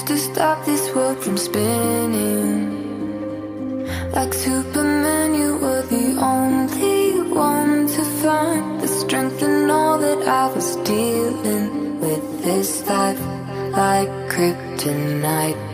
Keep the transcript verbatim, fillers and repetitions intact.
to stop this world from spinning. Like Superman, you were the only one to find the strength in all that I was dealing with this life, like kryptonite.